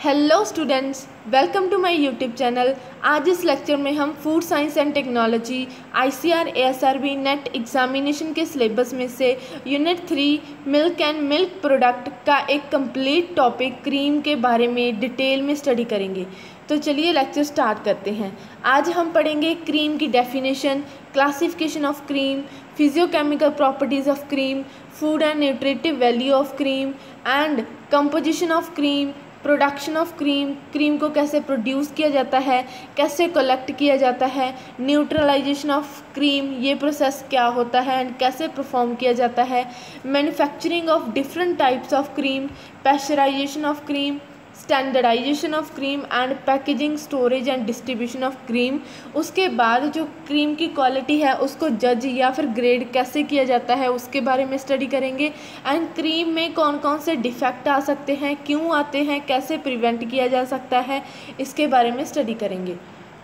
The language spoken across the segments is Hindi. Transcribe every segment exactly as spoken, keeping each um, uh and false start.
Hello students, welcome to my YouTube channel. आज इस लेक्चर में हम food science and technology ICR ASRB NET examination के सिलेबस में से unit three milk and milk product का एक कंप्लीट टॉपिक क्रीम के बारे में डिटेल में स्टडी करेंगे। तो चलिए लेक्चर स्टार्ट करते हैं। आज हम पढ़ेंगे क्रीम की definition, classification of cream, physiochemical properties of cream, food and nutritive value of cream and composition of cream, production of cream, cream को कैसे प्रोड्यूस किया जाता है, कैसे कलेक्ट किया जाता है, न्यूट्रलाइजेशन ऑफ क्रीम, ये प्रोसेस क्या होता है एंड कैसे परफॉर्म किया जाता है, manufacturing of different types of cream, pasteurization of cream, standardization of cream and packaging, storage and distribution of cream. उसके बाद जो क्रीम की क्वालिटी है उसको जज या फिर ग्रेड कैसे किया जाता है उसके बारे में स्टडी करेंगे। एंड क्रीम में कौन कौन से डिफेक्ट आ सकते हैं, क्यों आते हैं, कैसे प्रिवेंट किया जा सकता है, इसके बारे में स्टडी करेंगे।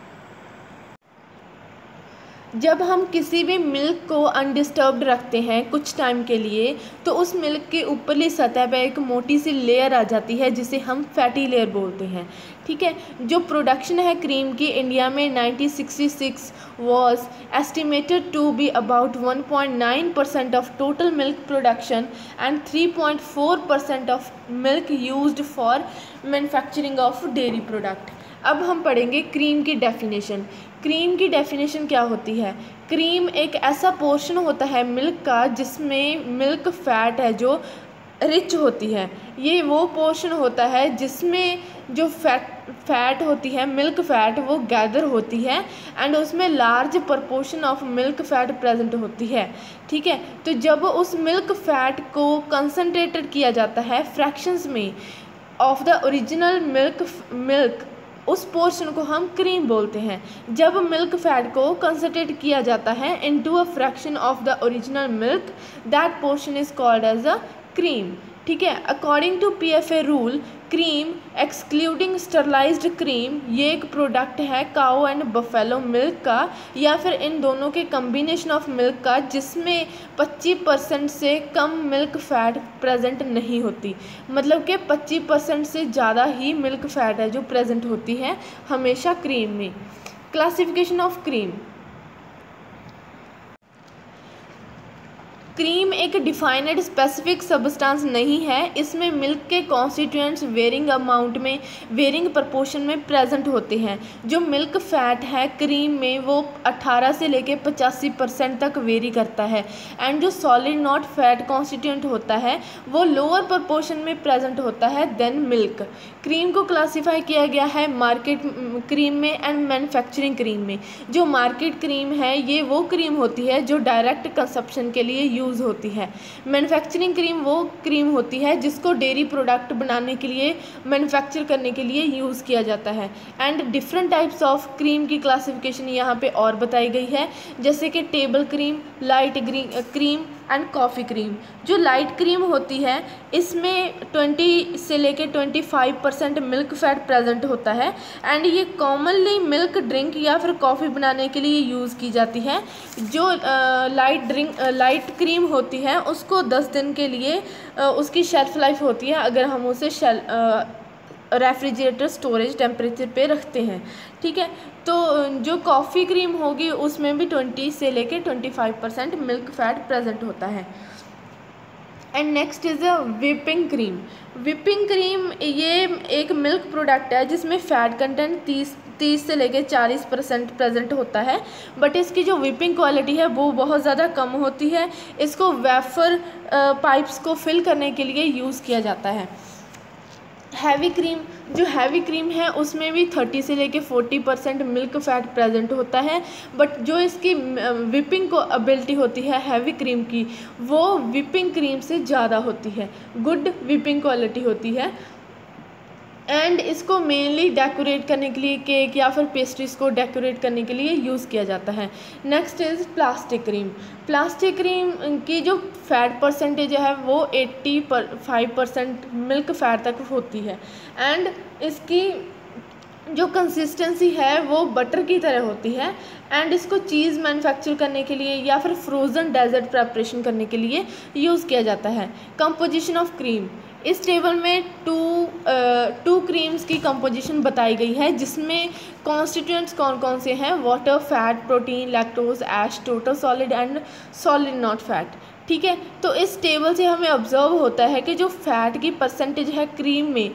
जब हम किसी भी मिल्क को अनडिस्टर्ब्ड रखते हैं कुछ टाइम के लिए तो उस मिल्क के ऊपरली सतह पर एक मोटी सी लेयर आ जाती है जिसे हम फैटी लेयर बोलते हैं। ठीक है, जो प्रोडक्शन है क्रीम की इंडिया में nineteen sixty six was estimated to be about one point nine percent of total milk production and three point four percent of milk used for manufacturing of dairy product. अब हम पढ़ेंगे क्रीम की डेफिनेशन। क्रीम की डेफिनेशन क्या होती है? क्रीम एक ऐसा पोर्शन होता है मिल्क का जिसमें मिल्क फैट है जो रिच होती है। ये वो पोर्शन होता है जिसमें जो फैट फैट होती है, मिल्क फैट, वो गैदर होती है एंड उसमें large proportion of milk fat present होती है। ठीक है, तो जब उस मिल्क फैट को कंसनट्रेटेड किया जाता है फ्रैक्शंस में of the original milk milk उस पोर्शन को हम क्रीम बोलते हैं। जब मिल्क फैट को कंसनट्रेट किया जाता है into a fraction of the original milk, that portion is called as a cream. ठीक है, according to PFA rule, cream excluding sterilized cream ये एक प्रोडक्ट है काओ एंड बफेलो मिल्क का या फिर इन दोनों के कम्बिनेशन ऑफ मिल्क का जिसमें पच्चीस परसेंट से कम मिल्क फैट प्रेजेंट नहीं होती। मतलब कि पच्चीस परसेंट से ज़्यादा ही मिल्क फैट है जो प्रेजेंट होती है हमेशा क्रीम में। Classification of cream. क्रीम एक डिफाइनेड स्पेसिफिक सब्सटेंस नहीं है। इसमें मिल्क के कॉन्स्टिट्यूएंट्स वेरिंग अमाउंट में, वेरिंग प्रपोर्शन में प्रेजेंट होते हैं। जो मिल्क फैट है क्रीम में वो अठारह से लेके पचासी परसेंट तक वेरी करता है एंड जो सॉलिड नॉट फैट कॉन्स्टिट्यूएंट होता है वो लोअर प्रपोर्शन में प्रेजेंट होता है देन मिल्क। क्रीम को क्लासीफाई किया गया है मार्केट क्रीम में एंड मैन्युफैक्चरिंग क्रीम में। जो मार्केट क्रीम है ये वो क्रीम होती है जो डायरेक्ट कंजप्शन के लिए यूज़ होती है। मैन्युफैक्चरिंग क्रीम वो क्रीम होती है जिसको डेयरी प्रोडक्ट बनाने के लिए, मैन्युफैक्चर करने के लिए यूज़ किया जाता है। And different types of cream की क्लासिफिकेशन यहाँ पे और बताई गई है, जैसे कि table cream, light cream and coffee cream. जो लाइट क्रीम होती है इसमें बीस से लेके पच्चीस परसेंट मिल्क फैट प्रेजेंट होता है एंड ये कॉमनली मिल्क ड्रिंक या फिर कॉफ़ी बनाने के लिए यूज़ की जाती है। जो लाइट ड्रिंक लाइट क्रीम होती है उसको दस दिन के लिए आ, उसकी शेल्फ लाइफ होती है अगर हम उसे शेल रेफ्रिजरेटर स्टोरेज टेम्परेचर पे रखते हैं। ठीक है, तो जो कॉफ़ी क्रीम होगी उसमें भी बीस से लेके पच्चीस परसेंट मिल्क फैट प्रेजेंट होता है। And next is a whipping cream. Whipping cream ये एक मिल्क प्रोडक्ट है जिसमें फ़ैट कंटेंट तीस तीस से लेके चालीस परसेंट प्रेजेंट होता है, बट इसकी जो व्हिपिंग क्वालिटी है वो बहुत ज़्यादा कम होती है। इसको वेफर पाइप्स को फिल करने के लिए यूज़ किया जाता है। हैवी क्रीम, जो हैवी क्रीम है उसमें भी तीस से लेके चालीस परसेंट मिल्क फैट प्रेजेंट होता है, बट जो इसकी व्हिपिंग को एबिलिटी होती है हैवी क्रीम की वो व्हिपिंग क्रीम से ज़्यादा होती है, गुड व्हिपिंग क्वालिटी होती है। एंड इसको मेनली डेकोरेट करने के लिए, केक या फिर पेस्ट्रीज को डेकोरेट करने के लिए यूज़ किया जाता है। Next is plastic cream. Plastic cream की जो फैट परसेंटेज है वो पचासी परसेंट मिल्क फैट तक होती है एंड इसकी जो कंसिस्टेंसी है वो बटर की तरह होती है एंड इसको चीज़ मैन्युफैक्चर करने के लिए या फिर फ्रोज़न डेजर्ट प्रेपरेशन करने के लिए यूज़ किया जाता है। कंपोजिशन ऑफ क्रीम, इस टेबल में टू टू क्रीम्स की कंपोजिशन बताई गई है, जिसमें कॉन्स्टिट्यूएंट्स कौन कौन से हैं, water, fat, protein, lactose, ash, total solid and solid not fat. ठीक है, तो इस टेबल से हमें ऑब्जर्व होता है कि जो फैट की परसेंटेज है क्रीम में,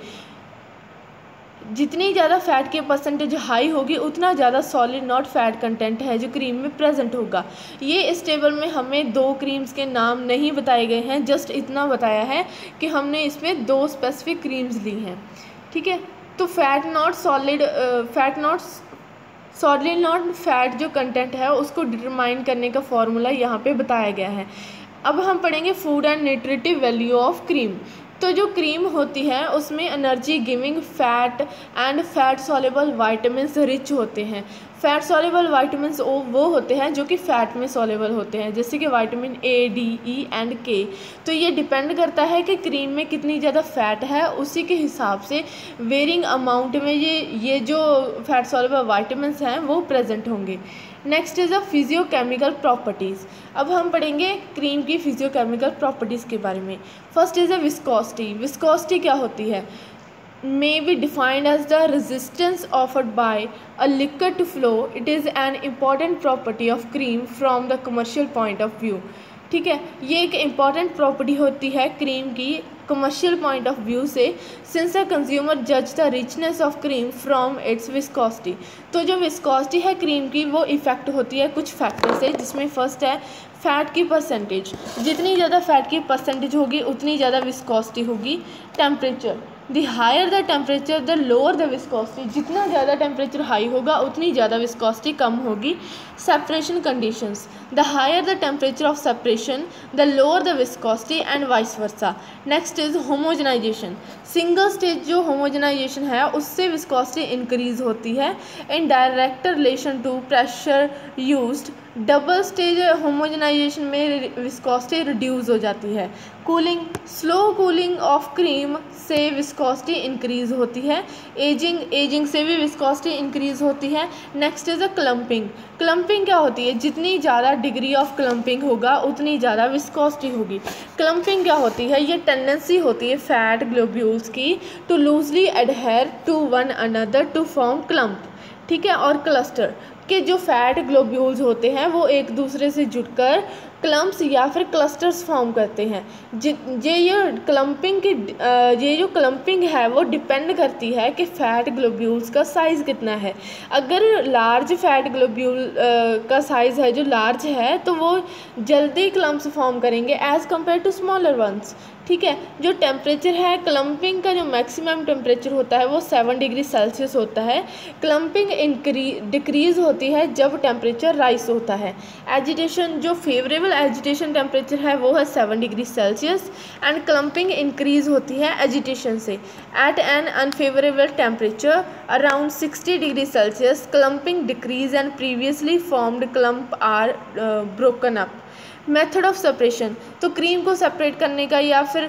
जितनी ज़्यादा फैट की परसेंटेज हाई होगी उतना ज़्यादा सॉलिड नॉट फैट कंटेंट है जो क्रीम में प्रेजेंट होगा। ये इस टेबल में हमें दो क्रीम्स के नाम नहीं बताए गए हैं, जस्ट इतना बताया है कि हमने इसमें दो स्पेसिफिक क्रीम्स ली हैं। ठीक है, तो fat not solid fat not solid not fat जो कंटेंट है उसको डिटरमाइन करने का फॉर्मूला यहाँ पे बताया गया है। अब हम पढ़ेंगे food and nutritive value of cream. तो जो क्रीम होती है उसमें energy giving fat and fat soluble vitamins rich होते हैं। फैट सॉल्युबल वाइटामिन्स वो होते हैं जो कि फैट में सॉल्युबल होते हैं, जैसे कि vitamin A, D, E and K. तो ये डिपेंड करता है कि क्रीम में कितनी ज़्यादा फैट है, उसी के हिसाब से वेरिंग अमाउंट में ये ये जो फैट सॉल्युबल वाइटामिन्स हैं वो प्रेजेंट होंगे। Next is a physiochemical properties. अब हम पढ़ेंगे क्रीम की फिजियोकेमिकल प्रॉपर्टीज़ के बारे में। First is a viscosity. Viscosity क्या होती है? may be defined as the resistance offered by a liquid to flow. It is an important property of cream from the commercial point of view. ठीक है, ये एक इम्पॉर्टेंट प्रॉपर्टी होती है क्रीम की कमर्शियल पॉइंट ऑफ व्यू से, सिंस द कंज्यूमर जज the richness of cream from its viscosity. तो जो विस्कोसिटी है क्रीम की वो इफ़ेक्ट होती है कुछ फैक्टर से, जिसमें फर्स्ट है फ़ैट की परसेंटेज। जितनी ज़्यादा फैट की परसेंटेज होगी उतनी ज़्यादा विस्कोसिटी होगी। Temperature, the higher the temperature the lower the viscosity. जितना ज़्यादा टेम्परेचर हाई होगा उतनी ज़्यादा विस्कोसिटी कम होगी। Separation conditions, the higher the temperature of separation the lower the viscosity and vice versa. Next is homogenization. Single stage जो होमोजेनाइजेशन है उससे विस्कोसिटी इंक्रीज होती है in direct relation to pressure used. Double stage homogenization में विस्कोसिटी रिड्यूस हो जाती है। Cooling, slow cooling of cream से विस्कोसिटी इंक्रीज होती है। एजिंग, एजिंग से भी विस्कोसिटी इंक्रीज होती है। Next is a clumping. Clumping क्या होती है? जितनी ज़्यादा डिग्री ऑफ क्लम्पिंग होगा उतनी ज़्यादा विस्कोसिटी होगी। क्लम्पिंग क्या होती है? ये टेंडेंसी होती है फैट ग्लोब्यूल्स की to loosely adhere to one another to form clump. ठीक है, और क्लस्टर के जो फैट ग्लोब्यूल्स होते हैं वो एक दूसरे से जुड़कर क्लम्प्स या फिर क्लस्टर्स फॉर्म करते हैं। ये ये क्लम्पिंग की ये जो क्लम्पिंग है वो डिपेंड करती है कि फ़ैट ग्लोब्यूल्स का साइज़ कितना है। अगर लार्ज फैट ग्लोब्यूल का साइज़ है जो लार्ज है तो वो जल्दी क्लम्प्स फॉर्म करेंगे as compare to smaller ones. ठीक है, जो टेम्परेचर है क्लम्पिंग का जो मैक्सिमम टेम्परेचर होता है वो सेवन डिग्री सेल्सियस होता है। क्लम्पिंग इंक्री डिक्रीज़ होती है जब टेम्परेचर राइज होता है। एजिटेशन, जो फेवरेबल एजिटेशन टेम्परेचर है वो है seven degree Celsius and clumping increase होती है एजिटेशन से। At an unfavourable temperature around sixty degree Celsius clumping decrease and previously formed clump are broken up. Method of separation, तो क्रीम को सेपरेट करने का या फिर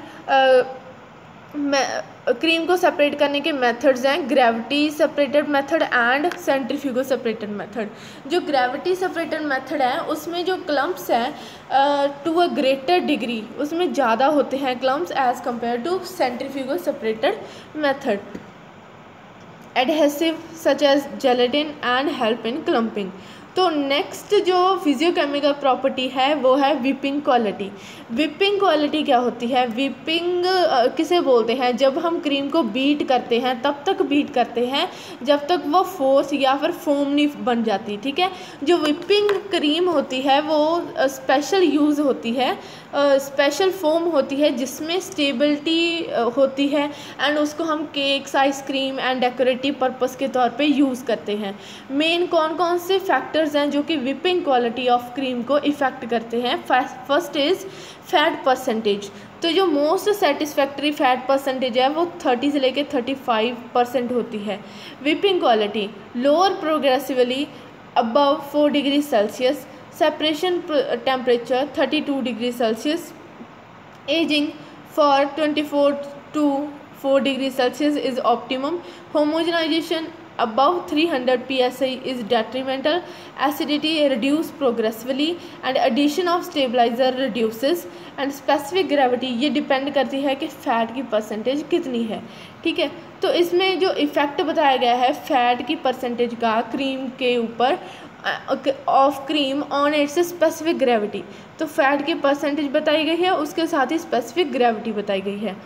क्रीम को सेपरेट करने के मेथड्स हैं gravity separated method and centrifugal separated method. जो ग्रेविटी सेपरेटेड मेथड है उसमें जो क्लम्प्स हैं टू अ ग्रेटर डिग्री उसमें ज़्यादा होते हैं clumps as compare to centrifugal separated method. Adhesive such as gelatin and help in clumping. तो नेक्स्ट जो फिजियोकेमिकल प्रॉपर्टी है वो है विपिंग क्वालिटी। विपिंग क्वालिटी क्या होती है? विपिंग किसे बोलते हैं? जब हम क्रीम को बीट करते हैं तब तक बीट करते हैं जब तक वो फोर्स या फिर फोम नहीं बन जाती। ठीक है, जो विपिंग क्रीम होती है वो स्पेशल यूज़ होती है, स्पेशल फोम होती है जिसमें स्टेबिलिटी होती है एंड उसको हम cakes, ice cream and decorative purpose के तौर पे यूज़ करते हैं। मेन कौन कौन से फैक्टर्स हैं जो कि विपिंग क्वालिटी ऑफ क्रीम को इफ़ेक्ट करते हैं? First is fat percentage. तो जो मोस्ट सेटिस्फैक्ट्री फैट परसेंटेज है वो थर्टी से लेकर थर्टी फाइव परसेंट होती है। Whipping quality lower progressively above four degree Celsius. Separation temperature thirty two degree Celsius. Ageing for twenty four to four degree Celsius is optimum. Homogenization above three hundred P S I is detrimental. Acidity reduce progressively and addition of stabilizer reduces and specific gravity ये डिपेंड करती है कि फ़ैट की परसेंटेज कितनी है, ठीक है। तो इसमें जो इफ़ेक्ट बताया गया है फ़ैट की परसेंटेज का क्रीम के ऊपर of cream on its specific gravity, तो फैट की परसेंटेज बताई गई है, उसके साथ ही स्पेसिफिक ग्रेविटी बताई गई है।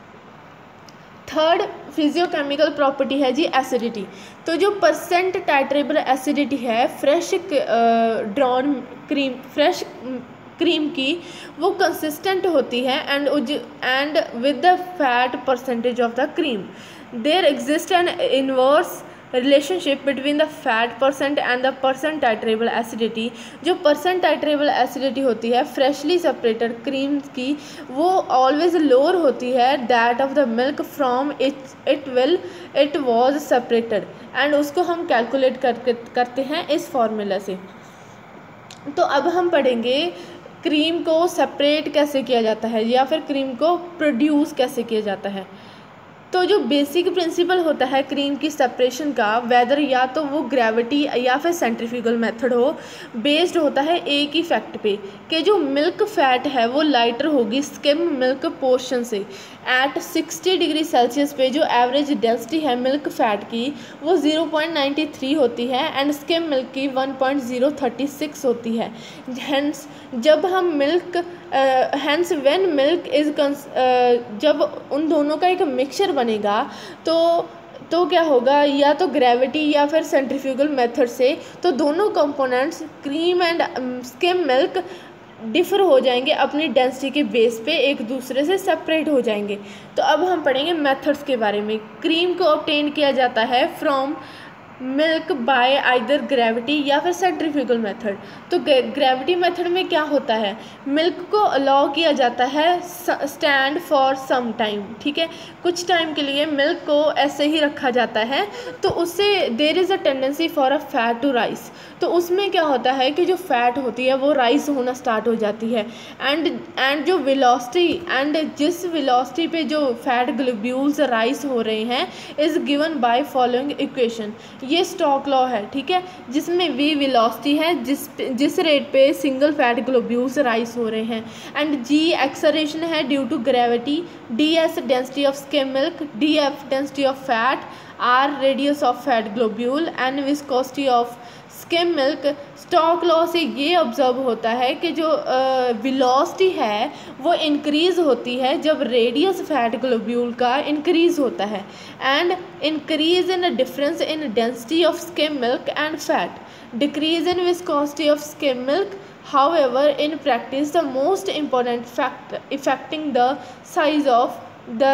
थर्ड फिजियोकेमिकल प्रॉपर्टी है जी एसिडिटी। तो जो परसेंट टाइट्रेबल एसिडिटी है fresh drawn cream fresh cream की वो कंसिस्टेंट होती है and and with the fat percentage of the cream there exist an inverse relationship between the fat percent and the percent titratable acidity. जो परसेंट टाइट्रेबल एसिडिटी होती है फ्रेशली सेपरेटेड क्रीम की वो ऑलवेज लोअर होती है that of the milk from it it will it was separated, and उसको हम कैलकुलेट करके करते हैं इस फॉर्मूला से। तो अब हम पढ़ेंगे क्रीम को सेपरेट कैसे किया जाता है या फिर क्रीम को प्रोड्यूस कैसे किया जाता है। तो जो बेसिक प्रिंसिपल होता है क्रीम की सेपरेशन का, वेदर या तो वो ग्रेविटी या फिर सेंट्रीफ्यूगल मेथड हो, बेस्ड होता है एक ही फैक्ट पे कि जो मिल्क फैट है वो लाइटर होगी स्किम मिल्क पोर्शन से। एट सिक्सटी डिग्री सेल्सियस पे जो एवरेज डेंसिटी है मिल्क फैट की वो ज़ीरो पॉइंट नाइन्टी थ्री होती है एंड स्किम मिल्क की one point zero thirty six होती है। हेंस जब हम milk hence when milk is जब उन दोनों का एक मिक्सचर बनेगा तो तो क्या होगा, या तो ग्रेविटी या फिर सेंट्रीफ्यूगल मेथड से तो दोनों components cream and skim milk differ हो जाएंगे अपनी डेंसिटी के बेस पे, एक दूसरे से सेपरेट हो जाएंगे। तो अब हम पढ़ेंगे मेथड्स के बारे में। क्रीम को ऑब्टेन किया जाता है from milk by either gravity या फिर सेंट्रीफ्यूगल मेथड। तो ग्रेविटी मेथड में क्या होता है, मिल्क को अलाउ किया जाता है स्टैंड फॉर सम टाइम, ठीक है, कुछ टाइम के लिए मिल्क को ऐसे ही रखा जाता है, तो उससे there is a tendency for a fat to rise. तो उसमें क्या होता है कि जो फैट होती है वो राइस होना स्टार्ट हो जाती है एंड एंड जो वेलोसिटी एंड जिस वेलोसिटी पे जो फैट ग्लोब्यूल्स राइस हो रहे हैं is given by following equation. ये स्टॉक लॉ है, ठीक है, जिसमें वी वेलोसिटी है जिस जिस रेट पे सिंगल फैट ग्लोब्यूल्स राइस हो रहे हैं, एंड जी एक्सेलरेशन है due to gravity, D S density of skim milk, D F density of fat, R radius of fat globule and viscosity of skim milk. Stokes law से ये ऑब्जर्व होता है कि जो वेलोसिटी है वो इंक्रीज़ होती है जब रेडियस फैट ग्लोब्यूल का इंक्रीज़ होता है, and increase in difference in density of skim milk and fat, decrease in viscosity of skim milk. However, in practice, the most important factor affecting the size of the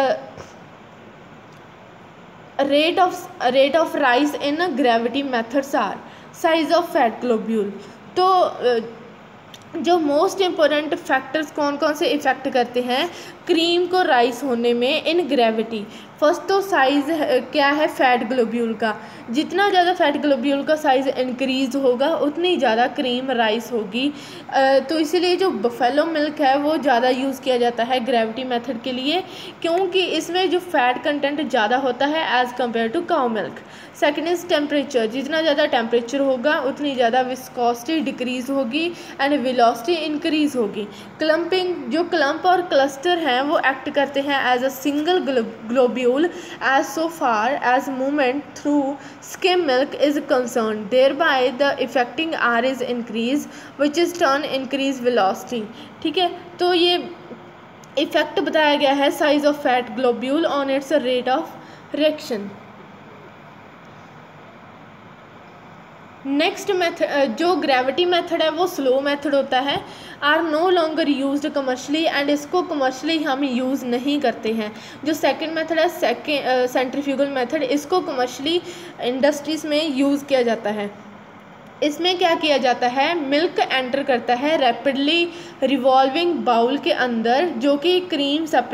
rate of rate of rise in gravity methods are size of fat globule। तो जो मोस्ट इम्पोर्टेंट फैक्टर्स कौन कौन से इफ़ेक्ट करते हैं क्रीम को राइस होने में इन ग्रेविटी। फर्स्ट तो साइज़ क्या है फैट ग्लोब्यूल का, जितना ज़्यादा फैट ग्लोब्यूल का साइज़ इंक्रीज़ होगा उतनी ज़्यादा क्रीम राइस होगी। तो इसीलिए जो बफेलो मिल्क है वो ज़्यादा यूज़ किया जाता है ग्रेविटी मेथड के लिए, क्योंकि इसमें जो फैट कंटेंट ज़्यादा होता है as compare to cow milk. Second is temperature, जितना ज़्यादा टेम्परेचर होगा उतनी ज़्यादा विस्कोसिटी डिक्रीज़ होगी एंड वेलोसिटी इंक्रीज़ होगी। क्लम्पिंग, जो क्लम्प और क्लस्टर हैं वो एक्ट करते हैं as a single globule as so far as movement through skim milk is concerned, thereby the affecting R is increase which is turn increase velocity, ठीक है। तो ये इफेक्ट बताया गया है size of fat globule on its rate of reaction. Next method जो ग्रेविटी मेथड है वो स्लो मेथड होता है, are no longer used commercially and इसको कमर्शली हम यूज़ नहीं करते हैं। जो सेकंड मेथड है सेकेंड सेंट्रीफ्यूगल मेथड, इसको कमर्शली इंडस्ट्रीज़ में यूज़ किया जाता है। इसमें क्या किया जाता है, मिल्क एंटर करता है रैपिडली रिवॉल्विंग बाउल के अंदर जो कि क्रीम सेपरेटर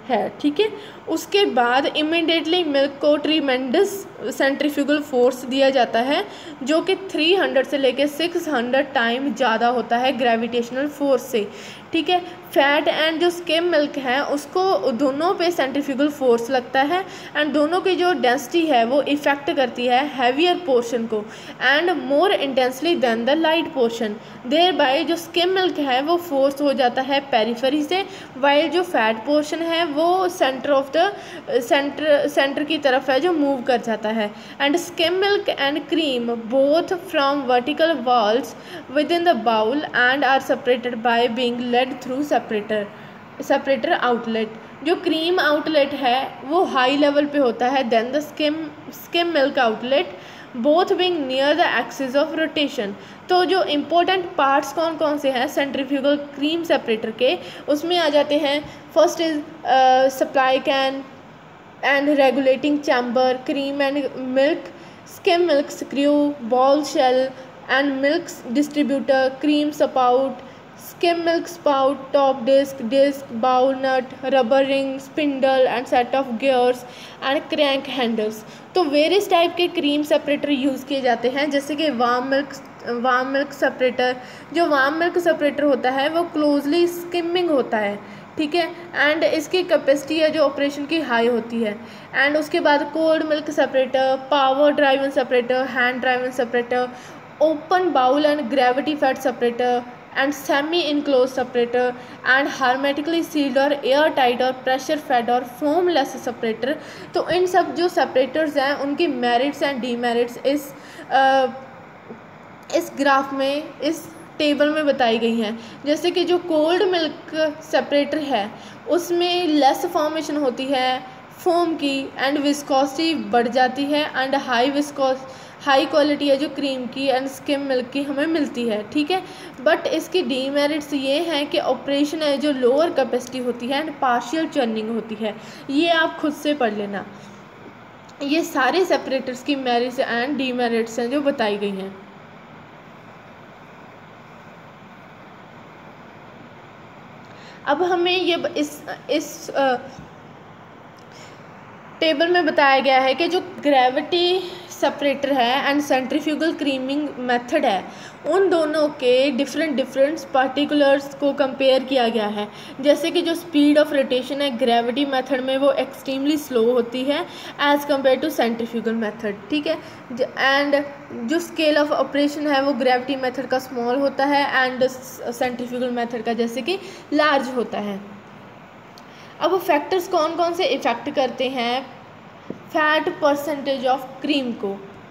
है, ठीक है। उसके बाद इमिडिएटली मिल्क को ट्रीमेंडस सेंट्रीफ्यूगल फोर्स दिया जाता है जो कि तीन सौ से लेकर छह सौ टाइम ज़्यादा होता है ग्रेविटेशनल फोर्स से, ठीक है। फैट एंड जो स्किम मिल्क है उसको दोनों पे सेंट्रीफ्यूगल फोर्स लगता है एंड दोनों की जो डेंसिटी है वो इफ़ेक्ट करती है हैवियर पोर्शन को and more intensely than the light portion. Thereby जो स्किम मिल्क है वो फोर्स हो जाता है पेरिफेरी से, वाइल जो फैट पोर्शन है वो centre of the centre centre की तरफ है जो मूव कर जाता है। And skim milk and cream both from vertical walls within the bowl and are separated by being led through separator separator outlet. जो क्रीम आउटलेट है वो हाई लेवल पे होता है than the skim skim milk outlet, both being near the axis of rotation. तो जो इम्पोर्टेंट पार्ट्स कौन कौन से हैं सेंट्रीफ्यूगल क्रीम सेपरेटर के, उसमें आ जाते हैं first is supply can and regulating chamber, cream and milk, skim milk screw, bowl shell and milk distributor, cream spout, skim milk spout, top disc, disc, bowl nut, rubber ring, spindle and set of gears and crank handles। तो वेरियस टाइप के क्रीम सेपरेटर यूज़ किए जाते हैं जैसे कि warm milk warm milk separator. जो वार्म मिल्क सेपरेटर होता है वो क्लोजली स्किमिंग होता है, ठीक है, एंड इसकी कैपेसिटी है जो ऑपरेशन की हाई होती है। एंड उसके बाद cold milk separator, power driven separator, hand driven separator, open bowl and gravity fat separator and semi enclosed separator and hermetically sealed और एयर टाइट और प्रेशर फेड और फोमलेस सेपरेटर। तो इन सब जो सेपरेटर्स हैं उनकी मेरिट्स एंड डीमेरिट्स इस आ, इस ग्राफ में इस टेबल में बताई गई हैं। जैसे कि जो कोल्ड मिल्क सेपरेटर है उसमें लेस फॉर्मेशन होती है फोम की एंड विस्कोसिटी बढ़ जाती है and high viscous high quality है जो क्रीम की एंड स्किम मिल्क की हमें मिलती है, ठीक है। बट इसकी डीमेरिट्स ये हैं कि ऑपरेशन है जो लोअर कैपेसिटी होती है एंड पार्शियल चर्निंग होती है। ये आप खुद से पढ़ लेना। ये सारे सेपरेटर्स की मेरिट्स एंड डीमेरिट्स हैं जो बताई गई हैं। अब हमें ये इस इस आ, टेबल में बताया गया है कि जो ग्रेविटी सेपरेटर है एंड सेंट्रीफ्यूगल क्रीमिंग मेथड है उन दोनों के डिफरेंट डिफरेंट पार्टिकुलर्स को कंपेयर किया गया है। जैसे कि जो स्पीड ऑफ रोटेशन है ग्रेविटी मेथड में वो एक्सट्रीमली स्लो होती है as compare to centrifugal method, ठीक है। एंड जो स्केल ऑफ ऑपरेशन है वो ग्रेविटी मेथड का स्मॉल होता है एंड सेंट्रीफ्यूगल मेथड का जैसे कि लार्ज होता है। अब फैक्टर्स कौन कौन से इफ़ेक्ट करते हैं फैट परसेंटेज ऑफ क्रीम को।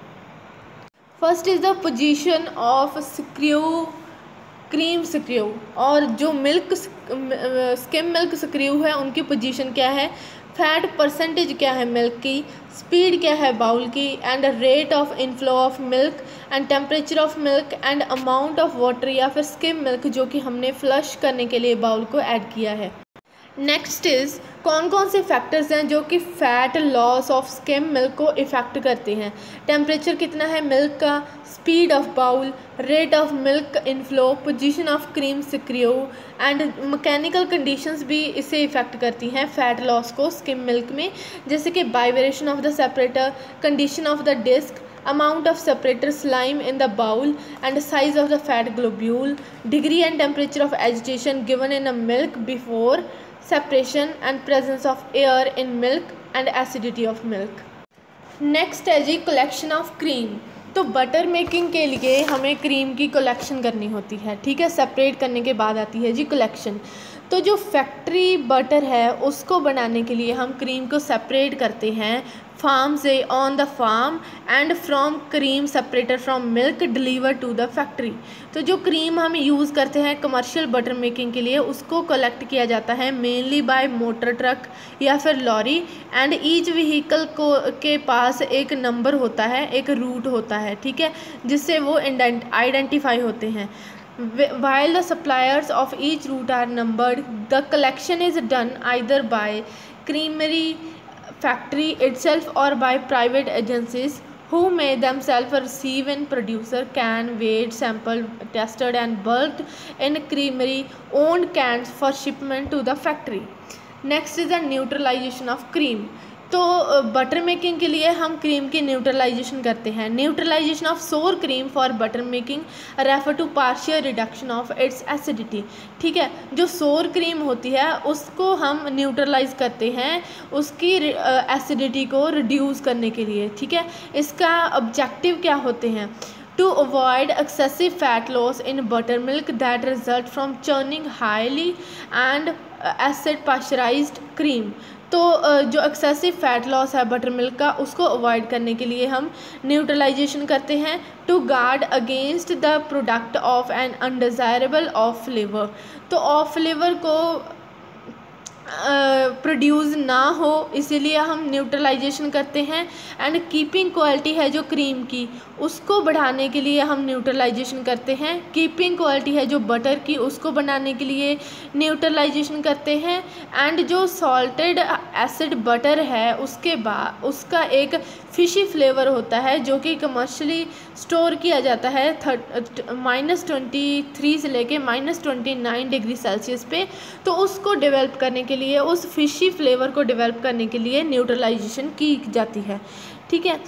First is the position of screw cream screw, और जो मिल्क स्किम मिल्क स्क्रू है उनकी पोजीशन क्या है, फैट परसेंटेज क्या है मिल्क की, स्पीड क्या है बाउल की and rate of inflow of milk and temperature of milk and amount of water या फिर स्किम मिल्क जो कि हमने फ्लश करने के लिए बाउल को ऐड किया है। नेक्स्ट इज़ कौन कौन से फैक्टर्स हैं जो कि fat loss of skim milk को इफ़ेक्ट करते हैं। टेम्परेचर कितना है मिल्क का, speed of bowl, rate of milk inflow, position of cream screw and mechanical conditions भी इसे इफ़ेक्ट करती हैं फ़ैट लॉस को स्किम मिल्क में, जैसे कि vibration of the separator, condition of the disc, amount of separator slime in the bowl and size of the fat globule, degree and temperature of agitation given in a milk before separation and presence of air in milk and acidity of milk। Next है जी कलेक्शन ऑफ क्रीम। तो बटर मेकिंग के लिए हमें क्रीम की कलेक्शन करनी होती है, ठीक है। सेपरेट करने के बाद आती है जी कलेक्शन। तो जो फैक्ट्री बटर है उसको बनाने के लिए हम क्रीम को सेपरेट करते हैं फार्म से on the farm and from cream separator from milk deliver to the factory. तो जो क्रीम हम यूज़ करते हैं कमर्शियल बटर मेकिंग के लिए उसको कलेक्ट किया जाता है मेनली बाय मोटर ट्रक या फिर लॉरी एंड ईच व्हीकल को के पास एक नंबर होता है, एक रूट होता है, ठीक है, जिससे वो आइडेंटिफाई होते हैं। While the suppliers of each route are numbered, the collection is done either by creamery factory itself or by private agencies who may themselves receive in producer can, weighed, sampled, tested and bulked in creamery owned cans for shipment to the factory। Next is the neutralization of cream. तो बटर मेकिंग के लिए हम क्रीम की न्यूट्रलाइजेशन करते हैं। Neutralization of sour cream for butter making refer to partial reduction of its acidity. ठीक है, जो सोर क्रीम होती है उसको हम न्यूट्रलाइज करते हैं उसकी एसिडिटी को रिड्यूस करने के लिए। ठीक है, इसका ऑब्जेक्टिव क्या होते हैं? To avoid excessive fat loss in buttermilk that result from churning highly and uh, acid pasteurized cream। तो uh, जो एक्सेसिव फैट लॉस है बटर मिल्क का उसको अवॉइड करने के लिए हम न्यूट्रलाइजेशन करते हैं। To guard against the product of an undesirable off flavour. तो ऑफ फ्लेवर को प्रोड्यूस uh, ना हो इसीलिए हम न्यूट्रलाइजेशन करते हैं। एंड कीपिंग क्वालिटी है जो क्रीम की उसको बढ़ाने के लिए हम न्यूट्रलाइजेशन करते हैं। कीपिंग क्वालिटी है जो बटर की उसको बनाने के लिए न्यूट्रलाइजेशन करते हैं। एंड जो सॉल्टेड एसिड बटर है उसके बाद उसका एक फिशी फ्लेवर होता है जो कि कमर्शियली स्टोर किया जाता है थर्ट माइनस ट्वेंटी थ्री से लेके minus twenty nine degree Celsius पे। तो उसको डेवलप करने के लिए उस फिशी फ्लेवर को डेवलप करने के लिए न्यूट्रलाइजेशन की जाती है। ठीक है,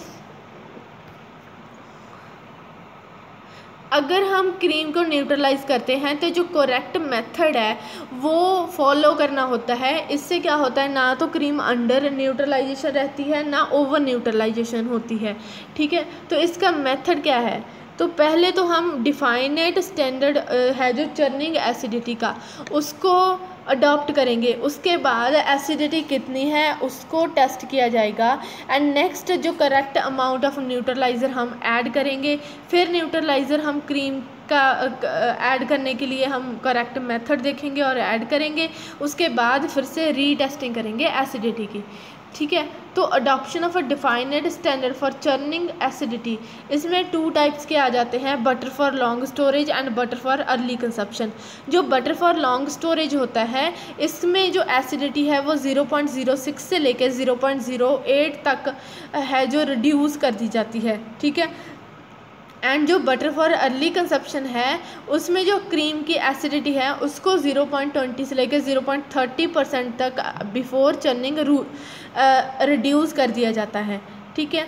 अगर हम क्रीम को न्यूट्रलाइज करते हैं तो जो करेक्ट मेथड है वो फॉलो करना होता है। इससे क्या होता है, ना तो क्रीम अंडर न्यूट्रलाइजेशन रहती है ना ओवर न्यूट्रलाइजेशन होती है। ठीक है, तो इसका मेथड क्या है? तो पहले तो हम डिफाइनेट स्टैंडर्ड है जो चर्निंग एसिडिटी का उसको अडॉप्ट करेंगे। उसके बाद एसिडिटी कितनी है उसको टेस्ट किया जाएगा। एंड नेक्स्ट जो करेक्ट अमाउंट ऑफ न्यूट्रलाइज़र हम ऐड करेंगे। फिर न्यूट्रलाइज़र हम क्रीम का ऐड करने के लिए हम करेक्ट मेथड देखेंगे और ऐड करेंगे। उसके बाद फिर से रीटेस्टिंग करेंगे एसिडिटी की। ठीक है, तो adoption of a defined standard for churning acidity, इसमें टू टाइप्स के आ जाते हैं, butter for long storage and butter for early consumption. जो बटर फॉर लॉन्ग स्टोरेज होता है इसमें जो एसिडिटी है वो ज़ीरो पॉइंट ज़ीरो सिक्स से लेकर ज़ीरो पॉइंट ज़ीरो एट तक है जो रिड्यूस कर दी जाती है। ठीक है, एंड जो बटर फॉर अर्ली कंजप्शन है उसमें जो क्रीम की एसिडिटी है उसको ज़ीरो पॉइंट ट्वेंटी से लेकर ज़ीरो पॉइंट थर्टी परसेंट तक बिफोर चर्निंग रिड्यूस कर दिया जाता है। ठीक है,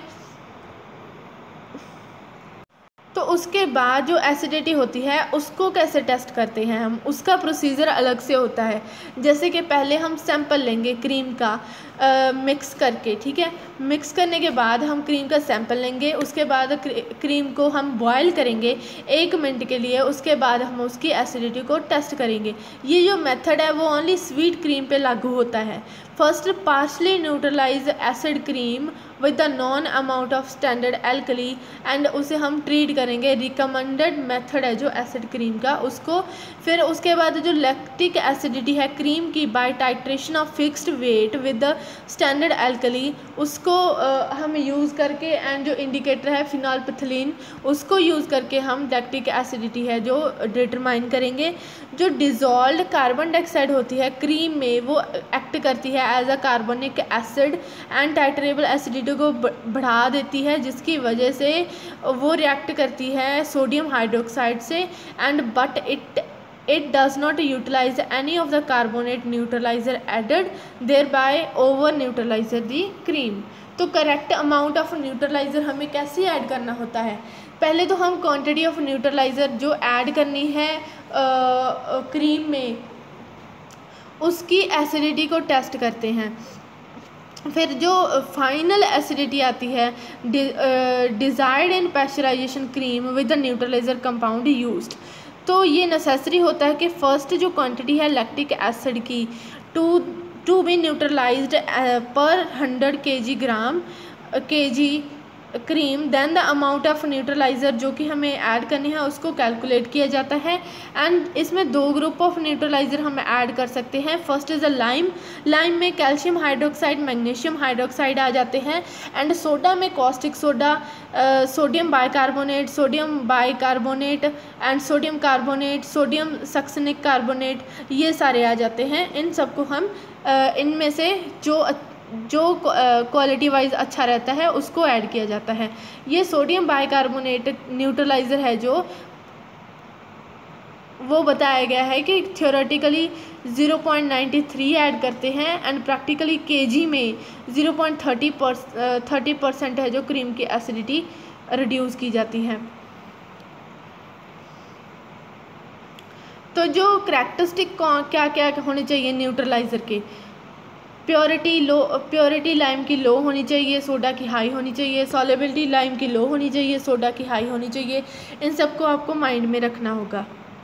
तो उसके बाद जो एसिडिटी होती है उसको कैसे टेस्ट करते हैं हम, उसका प्रोसीजर अलग से होता है। जैसे कि पहले हम सैंपल लेंगे क्रीम का आ, मिक्स करके। ठीक है, मिक्स करने के बाद हम क्रीम का सैंपल लेंगे। उसके बाद क्रीम को हम बॉयल करेंगे एक मिनट के लिए। उसके बाद हम उसकी एसिडिटी को टेस्ट करेंगे। ये जो मेथड है वो ओनली स्वीट क्रीम पे लागू होता है। First partially neutralize acid cream with the known amount of standard alkali and उसे हम ट्रीट करेंगे। रिकमेंडेड मेथड है जो एसिड क्रीम का उसको। फिर उसके बाद जो लैक्टिक एसिडिटी है क्रीम की by titration of fixed weight with the standard alkali उसको uh, हम यूज़ करके एंड जो इंडिकेटर है फिनॉल्फिथिलीन उसको यूज़ करके हम लैक्टिक एसिडिटी है जो डिटरमाइन करेंगे। जो डिज़ोल्व्ड कार्बन डाइऑक्साइड होती है क्रीम में वो एक्ट करती है as a carbonic acid and titratable acidity को बढ़ा देती है जिसकी वजह से वो रिएक्ट करती है सोडियम हाइड्रोक्साइड से। And but it it does not utilize any of the carbonate neutralizer added thereby over neutralizer the cream। तो करेक्ट अमाउंट ऑफ न्यूट्रलाइज़र हमें कैसे ऐड करना होता है? पहले तो हम क्वांटिटी ऑफ न्यूट्रलाइज़र जो ऐड करनी है क्रीम में उसकी एसिडिटी को टेस्ट करते हैं। फिर जो फाइनल एसिडिटी आती है desired in pasteurization cream with the neutralizer compound used. तो ये नेसेसरी होता है कि फ़र्स्ट जो क्वांटिटी है लैक्टिक एसिड की to to be neutralized per hundred K G gram K G cream then the amount of neutralizer जो कि हमें ऐड करनी है उसको कैलकुलेट किया जाता है। एंड इसमें दो ग्रुप ऑफ न्यूट्रलाइज़र हम ऐड कर सकते हैं। First is a lime, lime में कैल्शियम हाइड्रोक्साइड मैग्नीशियम हाइड्रोक्साइड आ जाते हैं। एंड सोडा में caustic soda, sodium bicarbonate, sodium bicarbonate and sodium carbonate, sodium succinic carbonate, ये सारे आ जाते हैं। इन सबको हम uh, इनमें से जो जो क्वालिटी वाइज अच्छा रहता है उसको ऐड किया जाता है। ये सोडियम बाइकार्बोनेट न्यूट्रलाइज़र है जो वो बताया गया है कि theoretically zero point nine three add करते हैं एंड प्रैक्टिकली केजी में zero point thirty thirty percent है जो क्रीम की एसिडिटी रिड्यूस की जाती है। तो जो करैक्टरिस्टिक क्या क्या होने चाहिए न्यूट्रलाइज़र के, प्योरिटी लो, प्योरिटी लाइम की लो होनी चाहिए, सोडा की हाई होनी चाहिए, सॉलेबिलिटी लाइम की लो होनी चाहिए, सोडा की हाई होनी चाहिए। इन सबको आपको माइंड में रखना होगा।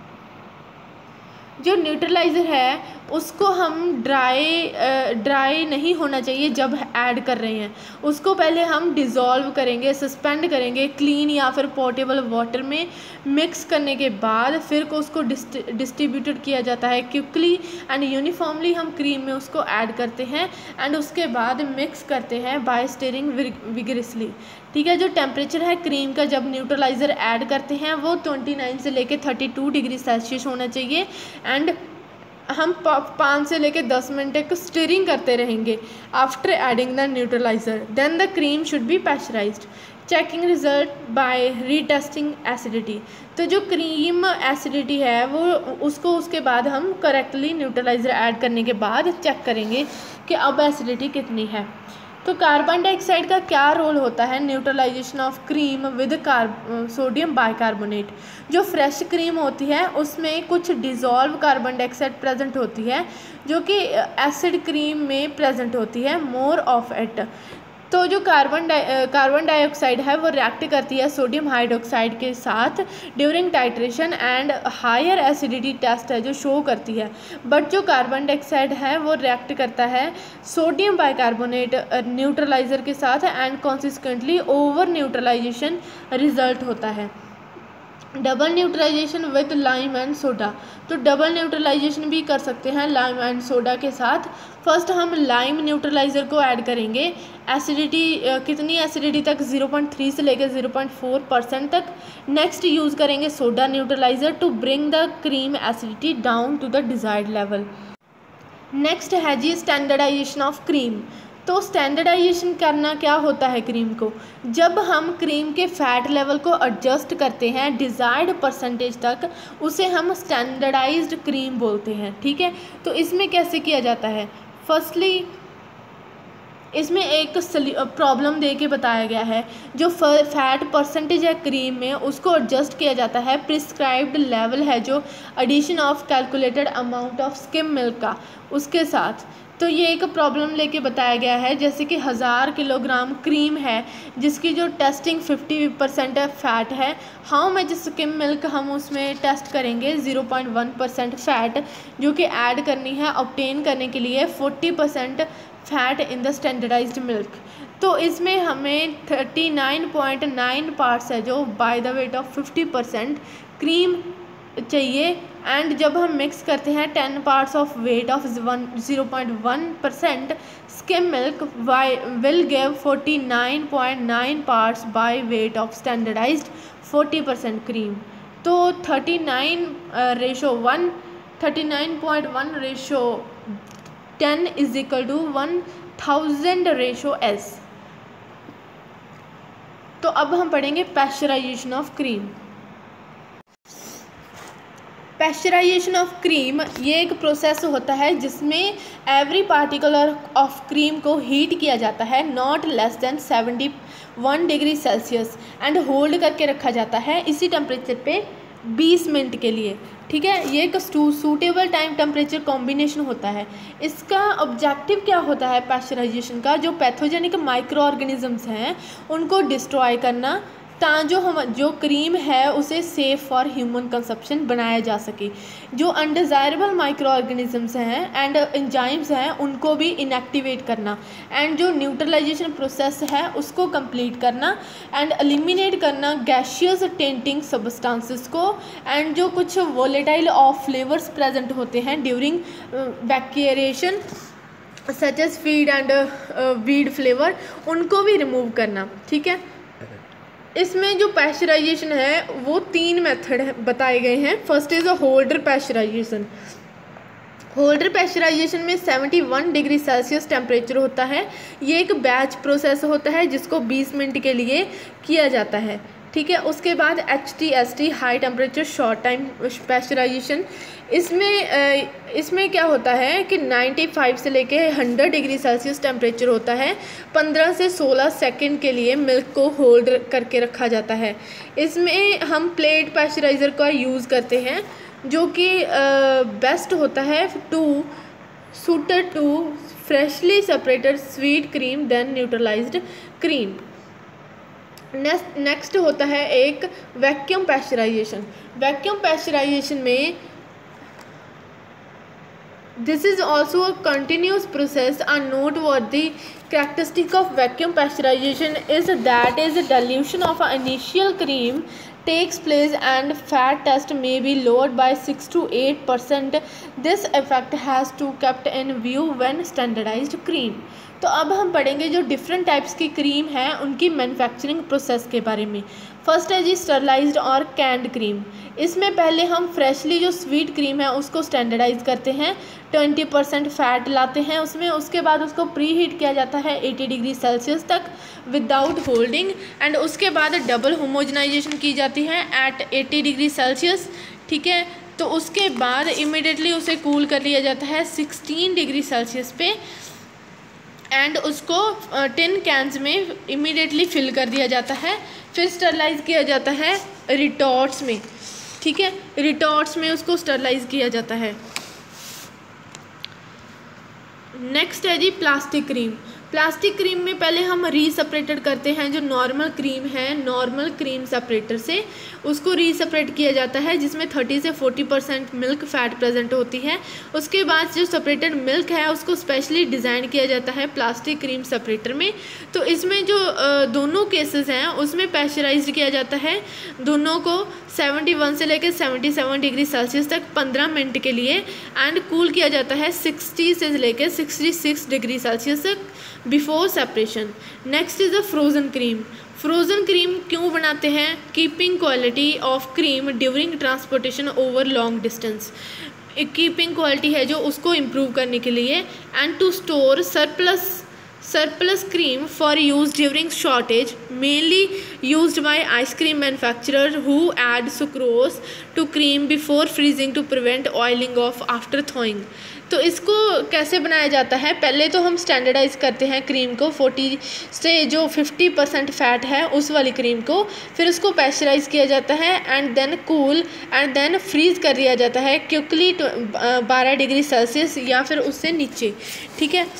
जो न्यूट्रलाइज़र है उसको हम ड्राई ड्राई नहीं होना चाहिए जब ऐड कर रहे हैं, उसको पहले हम डिज़ोल्व करेंगे, सस्पेंड करेंगे क्लीन या फिर पोर्टेबल वाटर में, मिक्स करने के बाद फिर को उसको डिस्ट्रीब्यूटेड किया जाता है क्विकली एंड यूनिफॉर्मली। हम क्रीम में उसको ऐड करते हैं एंड उसके बाद मिक्स करते हैं बाय स्टीयरिंग विगरसली। ठीक है, जो टेम्परेचर है क्रीम का जब न्यूट्रलाइज़र ऐड करते हैं वो उनतीस से लेके बत्तीस डिग्री सेल्सियस होना चाहिए एंड हम पाँच से लेके दस मिनट तक स्टीयरिंग करते रहेंगे after adding the neutralizer. Then the cream should be pasteurized. Checking result by retesting acidity. तो जो क्रीम एसिडिटी है वो उसको उसके बाद हम करेक्टली न्यूट्रलाइज़र ऐड करने के बाद चेक करेंगे कि अब एसिडिटी कितनी है। तो कार्बन डाइऑक्साइड का क्या रोल होता है neutralization of cream with carb sodium bicarbonate. जो फ्रेश क्रीम होती है उसमें कुछ डिज़ोल्व कार्बन डाइऑक्साइड प्रेजेंट होती है जो कि एसिड क्रीम में प्रेजेंट होती है, मोर ऑफ इट। तो जो कार्बन डाइ कार्बन डाइऑक्साइड है वो रिएक्ट करती है सोडियम हाइड्रोक्साइड के साथ during titration and higher acidity test है जो शो करती है। बट जो कार्बन डाइऑक्साइड है वो रिएक्ट करता है सोडियम बाइकार्बोनेट न्यूट्रलाइज़र के साथ and consequently over neutralization result होता है। Double neutralization with lime and soda. तो डबल न्यूट्रलाइजेशन भी कर सकते हैं लाइम एंड सोडा के साथ। फर्स्ट हम लाइम न्यूट्रलाइज़र को ऐड करेंगे। एसिडिटी कितनी एसिडिटी तक, ज़ीरो पॉइंट थ्री से लेकर ज़ीरो पॉइंट फोर परसेंट तक। नेक्स्ट यूज़ करेंगे soda neutralizer to bring the cream acidity down to the desired level. Next है जी स्टैंडर्डाइजेशन ऑफ क्रीम। तो स्टैंडर्डाइजेशन करना क्या होता है क्रीम को, जब हम क्रीम के फैट लेवल को एडजस्ट करते हैं डिज़ायर्ड परसेंटेज तक उसे हम स्टैंडर्डाइज्ड क्रीम बोलते हैं। ठीक है, तो इसमें कैसे किया जाता है, फर्स्टली इसमें एक प्रॉब्लम दे के बताया गया है। जो फैट परसेंटेज है क्रीम में उसको एडजस्ट किया जाता है, प्रिस्क्राइब्ड लेवल है जो addition of calculated amount of skim milk का उसके साथ। तो ये एक प्रॉब्लम लेके बताया गया है, जैसे कि हज़ार किलोग्राम क्रीम है जिसकी जो टेस्टिंग फिफ्टी परसेंट फ़ैट है, हाउ मच स्किम मिल्क हम उसमें टेस्ट करेंगे zero point one percent fat जो कि ऐड करनी है ऑब्टेन करने के लिए forty percent fat in the standardized milk. तो इसमें हमें thirty nine point nine parts है जो by the weight of fifty percent cream चाहिए एंड जब हम मिक्स करते हैं ten parts of weight of one zero point one percent skim milk why will give forty nine point nine parts by weight of standardized forty percent cream. तो thirty nine ratio one thirty nine point one ratio ten is equal to one thousand ratio S. तो अब हम पढ़ेंगे pasteurization of cream. Pasteurization of cream ये एक प्रोसेस होता है जिसमें एवरी पार्टिकुलर ऑफ क्रीम को हीट किया जाता है not less than seventy one degree Celsius and hold करके रखा जाता है इसी टेम्परेचर पे बीस मिनट के लिए। ठीक है, ये एक सूटेबल टाइम टेम्परेचर कॉम्बिनेशन होता है। इसका ऑब्जेक्टिव क्या होता है पैस्चराइजेशन का, जो पैथोजेनिक माइक्रो ऑर्गेनिजम्स हैं उनको डिस्ट्रॉय करना ता जो हम जो क्रीम है उसे सेफ़ फॉर ह्यूमन कंजप्शन बनाया जा सके। जो अनडिज़ायरेबल माइक्रो ऑर्गेनिजम्स हैं एंड एंजाइम्स हैं उनको भी इनएक्टिवेट करना एंड जो न्यूट्रलाइजेशन प्रोसेस है उसको कंप्लीट करना एंड एलिमिनेट करना गैशियस टेंटिंग सब्सटेंसेस को एंड जो कुछ वोलेटाइल ऑफ फ्लेवर्स प्रेजेंट होते हैं during vacreation such as feed and weed flavour उनको भी रिमूव करना। ठीक है, इसमें जो पैस्चराइजेशन है वो तीन मेथड बताए गए हैं। First is a holder pasteurization. Holder pasteurization में seventy one degree Celsius temperature होता है। ये एक बैच प्रोसेस होता है जिसको बीस मिनट के लिए किया जाता है। ठीक है। उसके बाद H T S T high temperature short time pasteurization, इसमें इसमें क्या होता है कि पचानवे से लेके सौ डिग्री सेल्सियस टेम्परेचर होता है। पंद्रह से सोलह सेकंड के लिए मिल्क को होल्ड करके रखा जाता है। इसमें हम प्लेट पैस्चराइज़र का यूज़ करते हैं जो कि बेस्ट होता है to suited to freshly separated sweet cream then neutralised cream. Next next होता है एक वैक्यूम पैस्चराइजेशन। वैक्यूम पैस्चराइजेशन में this is also a continuous process. A noteworthy characteristic of vacuum pasteurization is that is dilution of an initial cream takes place and fat test may be lowered by six to eight percent. This effect has to kept in view when standardized cream. तो अब हम पढ़ेंगे जो डिफरेंट टाइप्स की क्रीम है उनकी मैन्युफैक्चरिंग प्रोसेस के बारे में। फर्स्ट है जी स्टरलाइज्ड और कैंड क्रीम। इसमें पहले हम फ्रेशली जो स्वीट क्रीम है उसको स्टैंडर्डाइज करते हैं, ट्वेंटी परसेंट फैट लाते हैं उसमें, उसके बाद उसको प्री हीट किया जाता है अस्सी डिग्री सेल्सियस तक विदाउट होल्डिंग, एंड उसके बाद डबल होमोजनाइजेशन की जाती है एट अस्सी डिग्री सेल्सियस, ठीक है। तो उसके बाद इमिडिएटली उसे कूल कर लिया जाता है सिक्सटीन डिग्री सेल्सियस पे, एंड उसको टिन कैंस में इमीडिएटली फिल कर दिया जाता है। फिर स्टरलाइज किया जाता है रिटॉर्ट्स में, ठीक है, रिटॉर्ट्स में उसको स्टरलाइज किया जाता है। नेक्स्ट है जी प्लास्टिक क्रीम। प्लास्टिक क्रीम में पहले हम री सेपरेटेड करते हैं जो नॉर्मल क्रीम है, नॉर्मल क्रीम सेपरेटर से उसको री सेपरेट किया जाता है जिसमें थर्टी से forty percent milk fat present होती है। उसके बाद जो सेपरेटेड मिल्क है उसको स्पेशली डिज़ाइन किया जाता है प्लास्टिक क्रीम सेपरेटर में। तो इसमें जो दोनों केसेस हैं उसमें पैस्चराइज्ड किया जाता है दोनों को इकहत्तर से लेकर सतहत्तर डिग्री सेल्सियस तक पंद्रह मिनट के लिए, एंड कूल किया जाता है साठ से लेकर छियासठ डिग्री सेल्सियस तक before separation. Next is the frozen cream. Frozen cream क्यों बनाते हैं? Keeping quality of cream during transportation over long distance. Keeping quality है जो उसको इम्प्रूव करने के लिए, and to store surplus surplus cream for use during shortage, mainly used by ice cream manufacturer who add sucrose to cream before freezing to prevent oiling off after thawing. तो इसको कैसे बनाया जाता है? पहले तो हम स्टैंडर्डाइज करते हैं क्रीम को चालीस से जो पचास परसेंट फैट है उस वाली क्रीम को, फिर उसको पैस्चराइज किया जाता है and then cool and then freeze कर दिया जाता है क्विकली बारह डिग्री सेल्सियस या फिर उससे नीचे, ठीक है।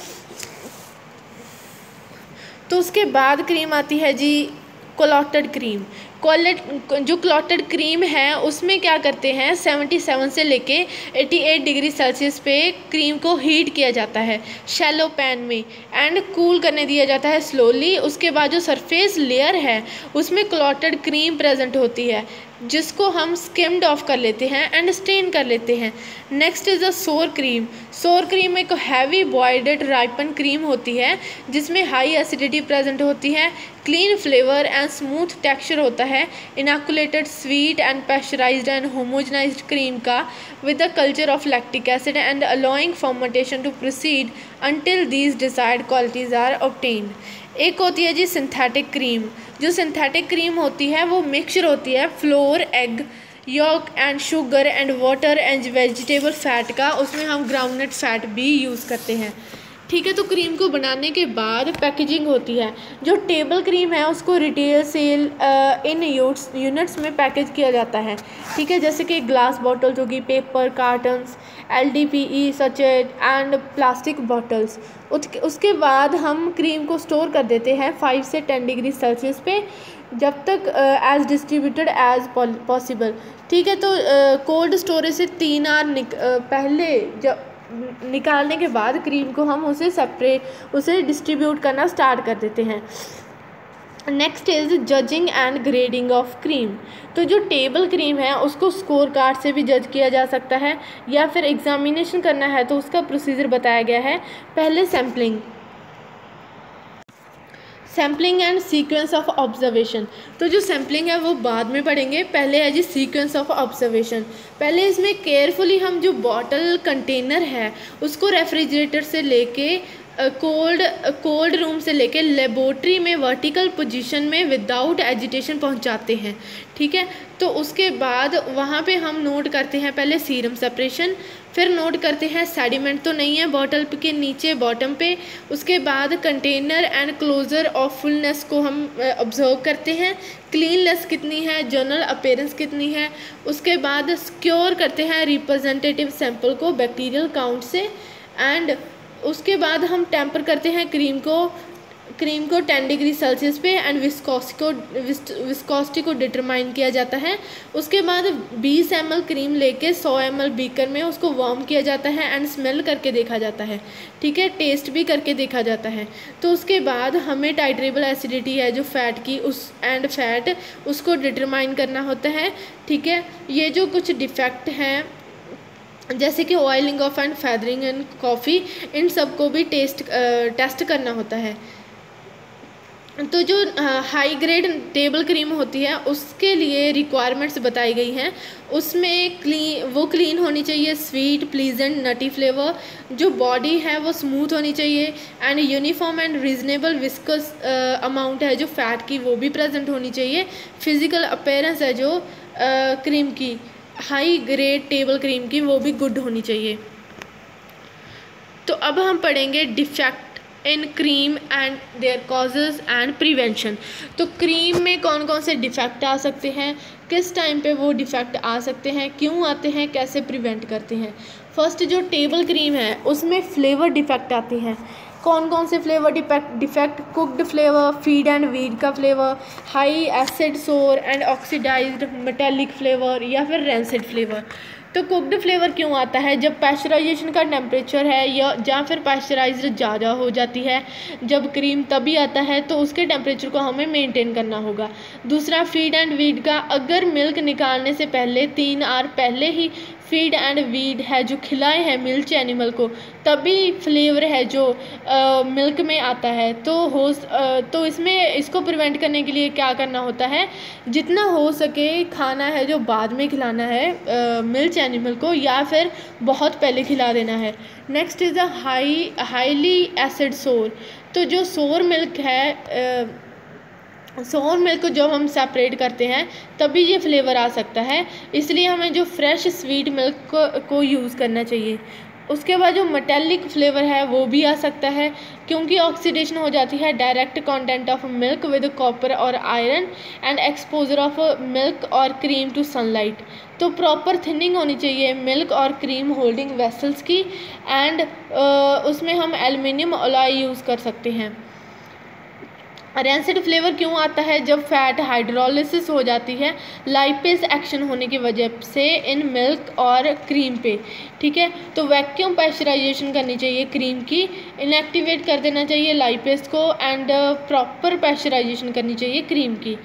तो उसके बाद क्रीम आती है जी क्लॉटेड क्रीम। क्लॉटेड जो क्लॉटेड क्रीम है उसमें क्या करते हैं, सतहत्तर से लेके अट्ठासी डिग्री सेल्सियस पे क्रीम को हीट किया जाता है शैलो पैन में एंड कूल करने दिया जाता है स्लोली। उसके बाद जो सरफेस लेयर है उसमें क्लॉटेड क्रीम प्रेजेंट होती है जिसको हम स्किम्ड ऑफ कर लेते हैं एंड स्टेन कर लेते हैं। Next is the sour cream. Sour cream एक हैवी बॉइल्ड राइपन क्रीम होती है जिसमें हाई एसिडिटी प्रेजेंट होती है, clean flavour and smooth texture होता है। Inoculated sweet and pasteurised and homogenised cream का with the culture of lactic acid and allowing fermentation to proceed until these desired qualities are obtained. एक होती है जी सिंथेटिक क्रीम। जो सिंथेटिक क्रीम होती है वो मिक्सचर होती है flour, egg yolk and sugar and water and vegetable fat का, उसमें हम ग्राउंडनट फैट भी यूज़ करते हैं, ठीक है। तो क्रीम को बनाने के बाद पैकेजिंग होती है। जो टेबल क्रीम है उसको रिटेल सेल इन यूनिट्स में पैकेज किया जाता है, ठीक है, जैसे कि ग्लास बॉटल्स होगी, paper cartons, L D P E sachet and plastic bottles. उसके बाद हम क्रीम को स्टोर कर देते हैं फाइव से टेन डिग्री सेल्सियस पे जब तक एज डिस्ट्रीब्यूटेड एज पॉसिबल, ठीक है। तो कोल्ड स्टोरेज से तीन आवर निक uh, पहले जब निकालने के बाद क्रीम को हम उसे सेपरेट उसे डिस्ट्रीब्यूट करना स्टार्ट कर देते हैं। Next is judging and grading of cream. तो जो टेबल क्रीम है उसको स्कोर कार्ड से भी जज किया जा सकता है या फिर एग्जामिनेशन करना है तो उसका प्रोसीजर बताया गया है। पहले sampling sampling and sequence of observation. तो जो सैम्पलिंग है वो बाद में पढ़ेंगे, पहले है जी सीक्वेंस ऑफ ऑब्जर्वेशन। पहले इसमें केयरफुली हम जो बॉटल कंटेनर है उसको रेफ्रिजरेटर से लेके कोल्ड कोल्ड रूम से लेके लेबोरेटरी में वर्टिकल पोजीशन में विदाउट एजिटेशन पहुंचाते हैं, ठीक है। तो उसके बाद वहाँ पे हम नोट करते हैं पहले सीरम सेपरेशन, फिर नोट करते हैं सेडिमेंट तो नहीं है बॉटल के नीचे बॉटम पे, उसके बाद container and closure of fullness को हम ऑब्जर्व करते हैं, क्लीननेस कितनी है, जनरल अपीयरेंस कितनी है, उसके बाद सिक्योर करते हैं रिप्रेजेंटेटिव सैंपल को बैक्टीरियल काउंट से, एंड उसके बाद हम टेम्पर करते हैं क्रीम को क्रीम को टेन डिग्री सेल्सियस पे, एंड विस्कोसिटी को विस्कोसिटी को डिटरमाइन किया जाता है। उसके बाद बीस एम एल क्रीम लेके सौ एम एल बीकर में उसको वार्म किया जाता है एंड स्मेल करके देखा जाता है, ठीक है, टेस्ट भी करके देखा जाता है। तो उसके बाद हमें टाइट्रेबल एसिडिटी है जो फैट की उस एंड फैट उसको डिटरमाइन करना होता है, ठीक है। ये जो कुछ डिफेक्ट हैं जैसे कि oiling off and feathering and coffee, इन सब को भी टेस्ट टेस्ट करना होता है। तो जो हाई ग्रेड टेबल क्रीम होती है उसके लिए रिक्वायरमेंट्स बताई गई हैं, उसमें क्लीन वो क्लीन होनी चाहिए, स्वीट प्लीजेंट नटी फ्लेवर, जो बॉडी है वो स्मूथ होनी चाहिए, and uniform and reasonable viscous amount है जो फैट की वो भी प्रेजेंट होनी चाहिए, फिजिकल अपीयरेंस है जो क्रीम uh, की हाई ग्रेड टेबल क्रीम की वो भी गुड होनी चाहिए। तो अब हम पढ़ेंगे defect in cream and their causes and prevention. तो क्रीम में कौन कौन से डिफेक्ट आ सकते हैं, किस टाइम पे वो डिफेक्ट आ सकते हैं, क्यों आते हैं, कैसे प्रिवेंट करते हैं। फर्स्ट जो टेबल क्रीम है उसमें फ्लेवर डिफेक्ट आते हैं। कौन कौन से flavour defect defect cooked flavour, feed and weed का flavour, high acid sour and oxidised metallic flavour, या फिर रेंसिड फ्लेवर। तो कुकड फ्लेवर क्यों आता है, जब पैस्चराइजेशन का टेम्परेचर है या या फिर पैस्चराइज्ड ज़्यादा हो जाती है जब क्रीम तभी आता है, तो उसके टेम्परेचर को हमें मेंटेन करना होगा। दूसरा फीड एंड वीड का, अगर मिल्क निकालने से पहले तीन आवर पहले ही फीड एंड वीड है जो खिलाए हैं मिल्क एनिमल को, तभी फ्लेवर है जो आ, मिल्क में आता है। तो हो आ, तो इसमें इसको प्रिवेंट करने के लिए क्या करना होता है, जितना हो सके खाना है जो बाद में खिलाना है मिल्क एनिमल को, या फिर बहुत पहले खिला देना है। Next is a high highly acid sour. तो जो सोर मिल्क है आ, सोर मिल्क को जब हम सेपरेट करते हैं तभी ये फ्लेवर आ सकता है, इसलिए हमें जो फ्रेश स्वीट मिल्क को, को यूज़ करना चाहिए। उसके बाद जो मेटेलिक फ्लेवर है वो भी आ सकता है, क्योंकि ऑक्सीडेशन हो जाती है direct content of milk with copper और iron and exposure of milk और क्रीम टू सनलाइट। तो प्रॉपर थिनिंग होनी चाहिए मिल्क और क्रीम होल्डिंग वेसल्स की, एंड उसमें हम एल्युमिनियम अलॉय यूज़ कर सकते हैं। रेंसिड फ्लेवर क्यों आता है, जब फैट हाइड्रोलिसिस हो जाती है लाइपेज एक्शन होने की वजह से इन मिल्क और क्रीम पे, ठीक है। तो वैक्यूम पैस्चराइजेशन करनी चाहिए क्रीम की, इनएक्टिवेट कर देना चाहिए लाइपेज को, एंड प्रॉपर पैस्चराइजेशन करनी चाहिए क्रीम की।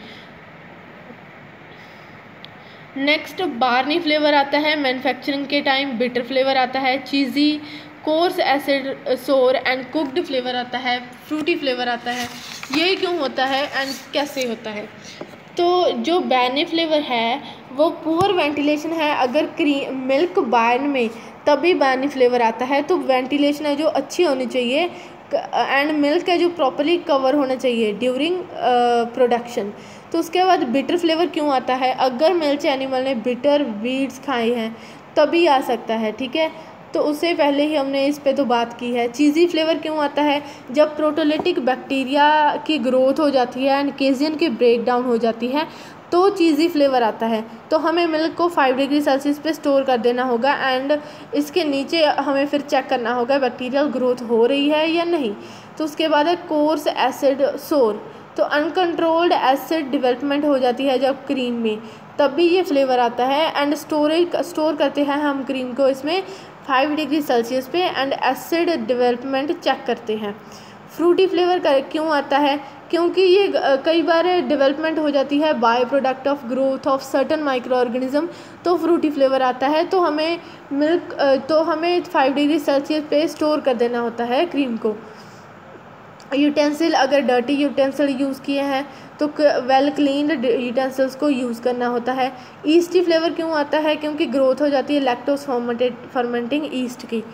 नेक्स्ट बार्नी फ्लेवर आता है मैन्युफैक्चरिंग के टाइम, बिटर फ्लेवर आता है, cheesy coarse acid sour and cooked flavour आता है, फ्रूटी फ्लेवर आता है। ये क्यों होता है एंड कैसे होता है। तो जो बैनी फ्लेवर है वो पुअर वेंटिलेशन है, अगर क्रीम मिल्क बार्न में तभी बैनी फ्लेवर आता है। तो वेंटिलेशन है जो अच्छी होनी चाहिए, एंड मिल्क है जो प्रॉपर्ली कवर होना चाहिए ड्यूरिंग प्रोडक्शन। तो उसके बाद बिटर फ्लेवर क्यों आता है, अगर मिल्क एनिमल ने बिटर वीड्स खाए हैं तभी आ सकता है, ठीक है। तो उससे पहले ही हमने इस पे तो बात की है। चीज़ी फ्लेवर क्यों आता है, जब प्रोटोलिटिक बैक्टीरिया की ग्रोथ हो जाती है एंड केजियन की ब्रेक डाउन हो जाती है तो चीज़ी फ्लेवर आता है। तो हमें मिल्क को फाइव डिग्री सेल्सियस पे स्टोर कर देना होगा, एंड इसके नीचे हमें फिर चेक करना होगा बैक्टीरियल ग्रोथ हो रही है या नहीं। तो उसके बाद है कोर्स एसिड सोर। तो अनकंट्रोल्ड एसिड डेवलपमेंट हो जाती है जब क्रीम में, तभी ये फ्लेवर आता है। एंड स्टोरेज स्टोर करते हैं हम क्रीम को इसमें फाइव डिग्री सेल्सियस पे, एंड एसिड डेवलपमेंट चेक करते हैं। फ्रूटी फ्लेवर क्यों आता है, क्योंकि ये कई बार डेवलपमेंट हो जाती है by product of growth of certain microorganism, तो फ्रूटी फ्लेवर आता है। तो हमें मिल्क तो हमें फाइव डिग्री सेल्सियस पे स्टोर कर देना होता है क्रीम को। यूटेंसिल, अगर डर्टी यूटेंसिल यूज़ किए हैं तो वेल क्लीन्ड यूटेंसिल्स को यूज़ करना होता है। ईस्टी फ्लेवर क्यों आता है, क्योंकि ग्रोथ हो जाती है लैक्टोज फर्मेंटेड फर्मेंटिंग ईस्ट की।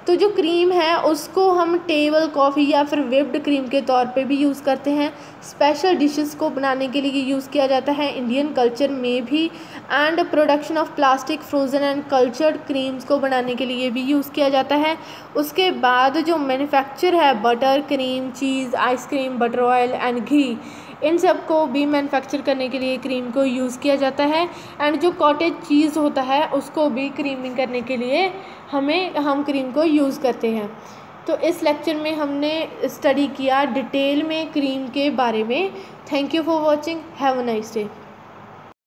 तो जो क्रीम है उसको हम टेबल कॉफ़ी या फिर व्हिप्ड क्रीम के तौर पे भी यूज़ करते हैं। स्पेशल डिशेस को बनाने के लिए यूज़ किया जाता है इंडियन कल्चर में भी। And production of plastic frozen and cultured creams को बनाने के लिए भी यूज़ किया जाता है। उसके बाद जो मैन्युफैक्चर है butter, cream, cheese, ice cream, butter oil and ghee, इन सब को भी मैन्युफैक्चर करने के लिए क्रीम को यूज़ किया जाता है। एंड जो कॉटेज चीज़ होता है उसको भी क्रीमिंग करने के लिए हमें हम क्रीम को यूज़ करते हैं। तो इस लेक्चर में हमने स्टडी किया डिटेल में क्रीम के बारे में। Thank you for watching. Have a nice day.